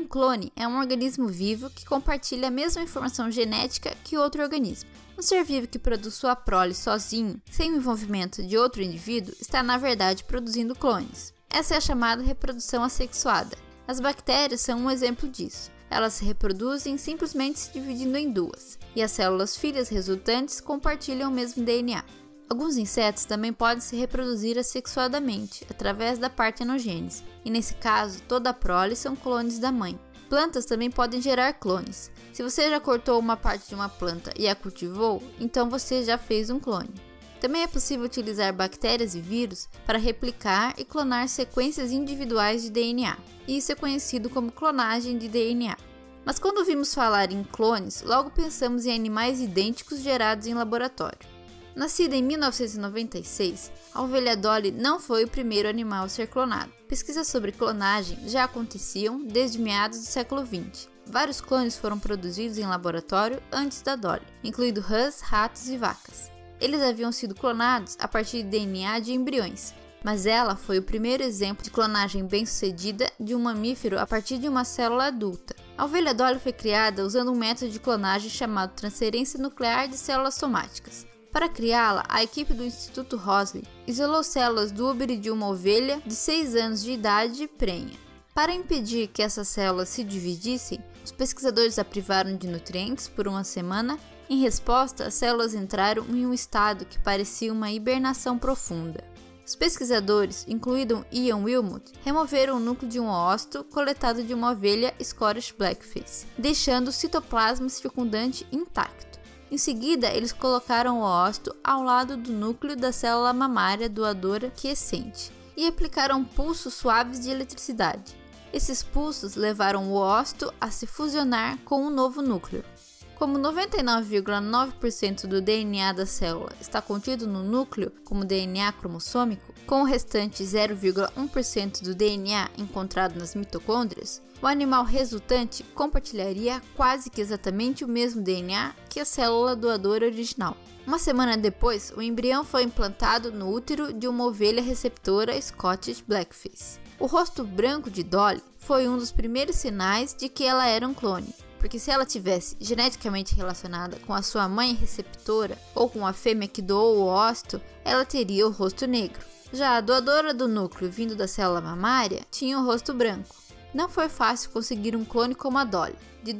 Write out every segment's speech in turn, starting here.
clone é um organismo vivo que compartilha a mesma informação genética que outro organismo. Um ser vivo que produz sua prole sozinho, sem o envolvimento de outro indivíduo, está na verdade produzindo clones. Essa é a chamada reprodução assexuada. As bactérias são um exemplo disso. Elas se reproduzem simplesmente se dividindo em duas, e as células filhas resultantes compartilham o mesmo DNA. Alguns insetos também podem se reproduzir assexuadamente, através da partenogênese, e nesse caso, toda a prole são clones da mãe. Plantas também podem gerar clones. Se você já cortou uma parte de uma planta e a cultivou, então você já fez um clone. Também é possível utilizar bactérias e vírus para replicar e clonar sequências individuais de DNA. Isso é conhecido como clonagem de DNA. Mas quando ouvimos falar em clones, logo pensamos em animais idênticos gerados em laboratório. Nascida em 1996, a ovelha Dolly não foi o primeiro animal a ser clonado. Pesquisas sobre clonagem já aconteciam desde meados do século XX. Vários clones foram produzidos em laboratório antes da Dolly, incluindo rãs, ratos e vacas. Eles haviam sido clonados a partir de DNA de embriões, mas ela foi o primeiro exemplo de clonagem bem-sucedida de um mamífero a partir de uma célula adulta. A ovelha Dolly foi criada usando um método de clonagem chamado transferência nuclear de células somáticas. Para criá-la, a equipe do Instituto Roslin isolou células do úbere de uma ovelha de 6 anos de idade prenha. Para impedir que essas células se dividissem, os pesquisadores a privaram de nutrientes por uma semana. Em resposta, as células entraram em um estado que parecia uma hibernação profunda. Os pesquisadores, incluindo Ian Wilmot, removeram o núcleo de um ósito coletado de uma ovelha Scottish Blackface, deixando o citoplasma circundante intacto. Em seguida, eles colocaram o ósito ao lado do núcleo da célula mamária doadora quiescente e aplicaram pulsos suaves de eletricidade. Esses pulsos levaram o ósito a se fusionar com um novo núcleo. Como 99,9% do DNA da célula está contido no núcleo como DNA cromossômico, com o restante 0,1% do DNA encontrado nas mitocôndrias, o animal resultante compartilharia quase que exatamente o mesmo DNA que a célula doadora original. Uma semana depois, o embrião foi implantado no útero de uma ovelha receptora Scottish Blackface. O rosto branco de Dolly foi um dos primeiros sinais de que ela era um clone, porque se ela tivesse geneticamente relacionada com a sua mãe receptora ou com a fêmea que doou o ósito, ela teria o rosto negro. Já a doadora do núcleo vindo da célula mamária tinha o rosto branco. Não foi fácil conseguir um clone como a Dolly. De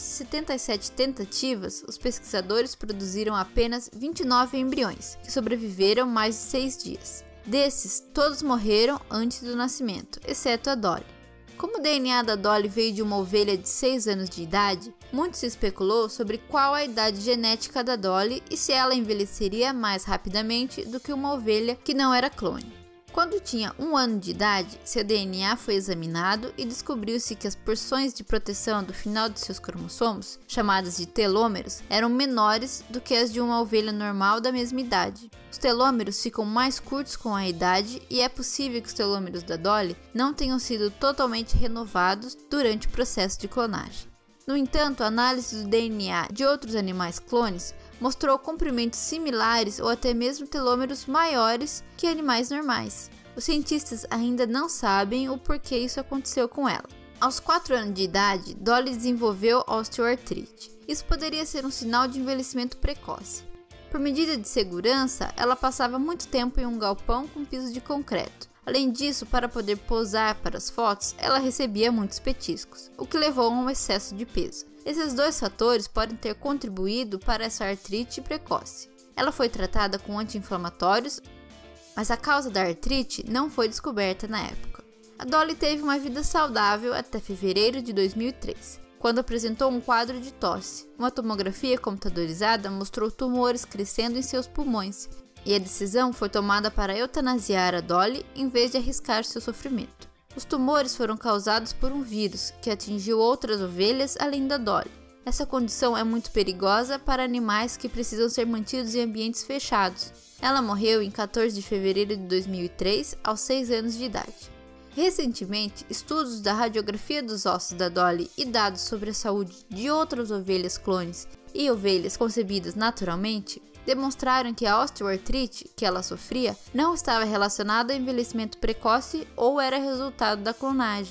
277 tentativas, os pesquisadores produziram apenas 29 embriões, que sobreviveram mais de 6 dias. Desses, todos morreram antes do nascimento, exceto a Dolly. Como o DNA da Dolly veio de uma ovelha de 6 anos de idade, muito se especulou sobre qual a idade genética da Dolly e se ela envelheceria mais rapidamente do que uma ovelha que não era clone. Quando tinha 1 ano de idade, seu DNA foi examinado e descobriu-se que as porções de proteção do final de seus cromossomos, chamadas de telômeros, eram menores do que as de uma ovelha normal da mesma idade. Os telômeros ficam mais curtos com a idade e é possível que os telômeros da Dolly não tenham sido totalmente renovados durante o processo de clonagem. No entanto, a análise do DNA de outros animais clones mostrou comprimentos similares ou até mesmo telômeros maiores que animais normais. Os cientistas ainda não sabem o porquê isso aconteceu com ela. Aos 4 anos de idade, Dolly desenvolveu osteoartrite. Isso poderia ser um sinal de envelhecimento precoce. Por medida de segurança, ela passava muito tempo em um galpão com piso de concreto. Além disso, para poder posar para as fotos, ela recebia muitos petiscos, o que levou a um excesso de peso. Esses 2 fatores podem ter contribuído para essa artrite precoce. Ela foi tratada com anti-inflamatórios, mas a causa da artrite não foi descoberta na época. A Dolly teve uma vida saudável até fevereiro de 2003, quando apresentou um quadro de tosse. Uma tomografia computadorizada mostrou tumores crescendo em seus pulmões, e a decisão foi tomada para eutanasiar a Dolly em vez de arriscar seu sofrimento. Os tumores foram causados por um vírus que atingiu outras ovelhas além da Dolly. Essa condição é muito perigosa para animais que precisam ser mantidos em ambientes fechados. Ela morreu em 14 de fevereiro de 2003, aos 6 anos de idade. Recentemente, estudos da radiografia dos ossos da Dolly e dados sobre a saúde de outras ovelhas clones e ovelhas concebidas naturalmente demonstraram que a osteoartrite que ela sofria não estava relacionada ao envelhecimento precoce ou era resultado da clonagem.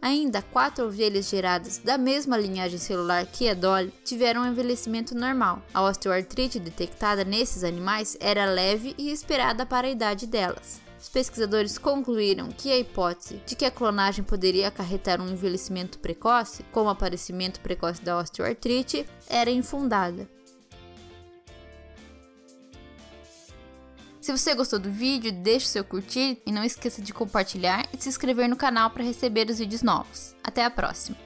Ainda 4 ovelhas geradas da mesma linhagem celular que a Dolly tiveram um envelhecimento normal. A osteoartrite detectada nesses animais era leve e esperada para a idade delas. Os pesquisadores concluíram que a hipótese de que a clonagem poderia acarretar um envelhecimento precoce, como o aparecimento precoce da osteoartrite, era infundada. Se você gostou do vídeo, deixe seu curtir e não esqueça de compartilhar e se inscrever no canal para receber os vídeos novos. Até a próxima!